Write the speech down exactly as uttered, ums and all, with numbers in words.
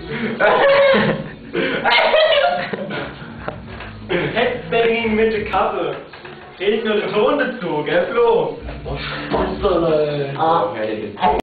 Headbanging mit der Kappe. Red ich nur den Ton dazu, gell Flo? Was ist das, ey? Ah.